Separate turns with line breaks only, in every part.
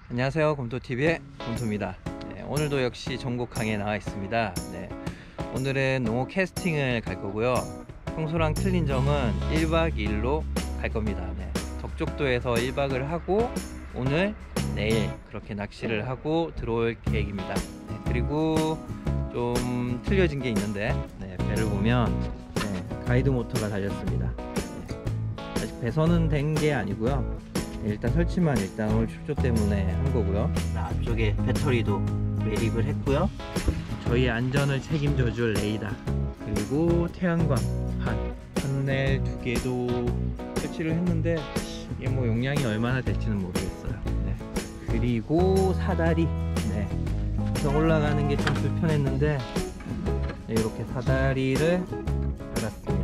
안녕하세요, 곰토TV의 곰토입니다. 네, 오늘도 역시 전국항에 나와 있습니다. 네, 오늘은 농어 캐스팅을 갈 거고요. 평소랑 틀린 점은 1박 2일로 갈 겁니다. 네, 적족도에서 1박을 하고 오늘 내일 그렇게 낚시를 하고 들어올 계획입니다. 네, 그리고 좀 틀려진 게 있는데 배를 보면 가이드 모터가 달렸습니다. 아직 배선은 된 게 아니고요. 일단 설치만 일단 오늘 출조 때문에 한 거고요. 앞쪽에 배터리도 매립을 했고요. 저희 안전을 책임져 줄 레이더, 그리고 태양광 판넬 2개도 설치를 했는데 이게 뭐 용량이 얼마나 될지는 모르겠어요. 네. 그리고 사다리, 그래서 올라가는 게 좀 불편했는데 이렇게 사다리를 달았습니다.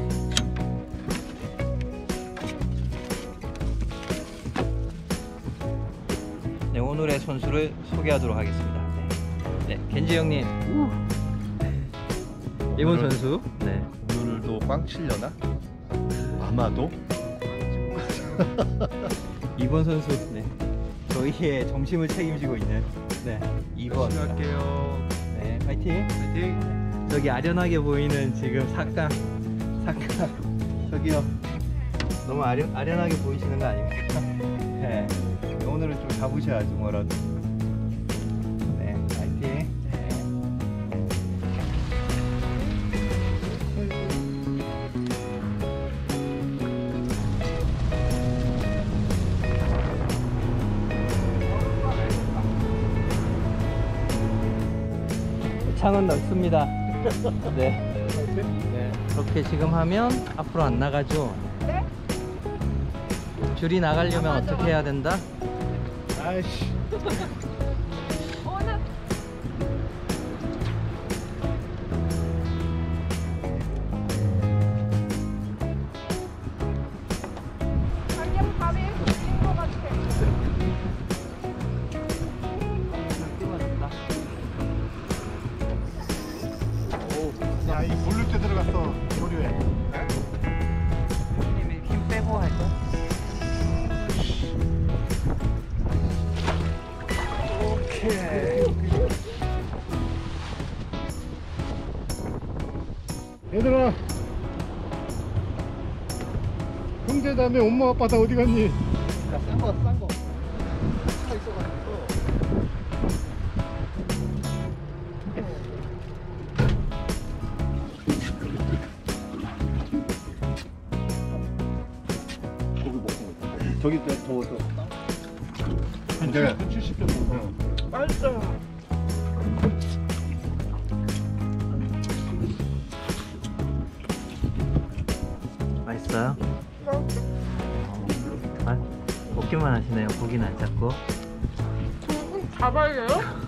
네, 오늘의 선수를 소개하도록 하겠습니다. 겐지 형님, 일본 선수.
오늘도 꽝 치려나? 아마도?
이번 선수, 저희의 점심을 책임지고 있는 2번.
열심히 할게요.
파이팅!
파이팅!
저기 아련하게 보이는 지금 삭강 저기요, 너무 아련하게 보이시는 거 아닙니까? 오늘은 좀 잡으셔야지 뭐라도. 파이팅! 창은 넓습니다. 그렇게 지금 하면 앞으로 안 나가죠?
네?
줄이 나가려면 어떻게 해야 된다?
아이씨.
오늘 삼겹밥이 생긴 것 같아.
야, 이 볼릴 때 들어갔어. 조류에.
형님이 힘 빼고 할까? 오케이.
얘들아, 형제 다음에 엄마 아빠 다 어디 갔니?
싼 거.
차 있어가지고. 저기 더워서. 내가 70점 넘어. 빨리.
맛있어요? 먹기만 하시네요. 고기는 안 잡고.
꼭 잡아야요?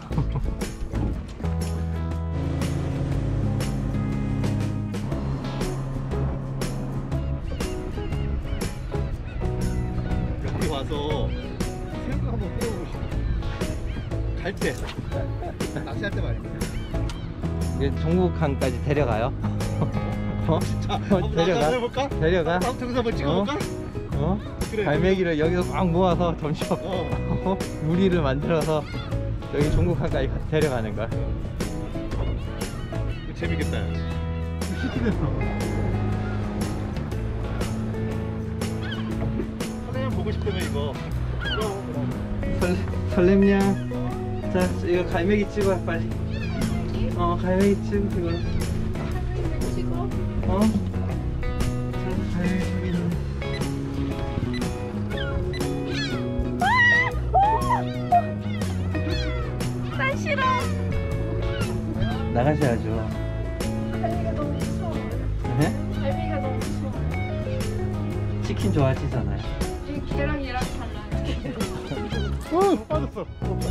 여기 와서 새우가 한번 떼어보고 싶어. 갈 때. 낚시할 때 말이야.
이제 종국항까지 데려가요?
진짜.
데려가?
해볼까?
데려가?
다음 동사 한번 찍어볼까? 그래.
갈매기를 여기서 꽉 모아서 점점 무리를 만들어서 여기 종국항까지 데려가는 거야.
재밌겠다. 시키겠어. 선생님 보고 싶다며 이거.
설렘냐? 자, 이거 갈매기 찍어 빨리. 갈매기 찍어.
찍어.
자, 갈매기 찍어.
난 싫어.
나가셔야죠.
갈비가 너무 무서워. 갈비가 너무 무서워.
치킨 좋아하시잖아요.
이 걔랑 얘랑 달라요.
빠졌어.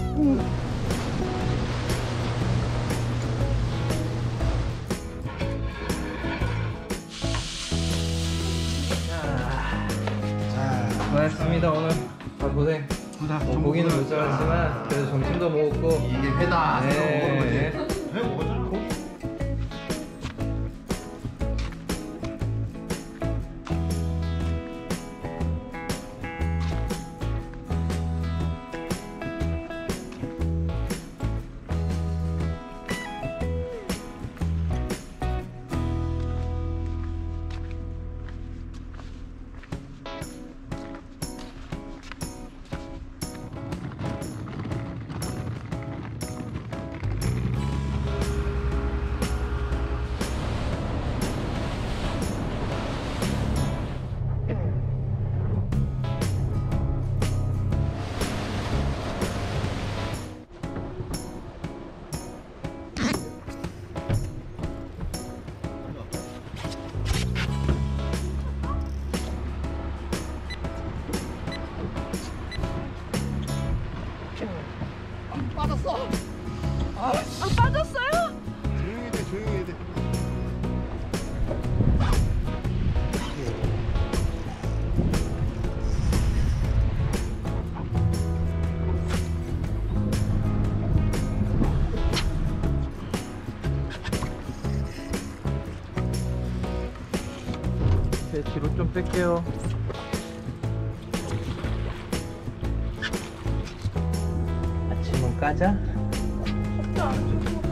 고맙습니다. 오늘 고생. 고기는 못 잡았지만 그래도 점심도 먹었고
이게 회다.
네.
회 먹어주고.
제 뒤로 좀 뺄게요. 아침은 까자.
진짜 안 좋고.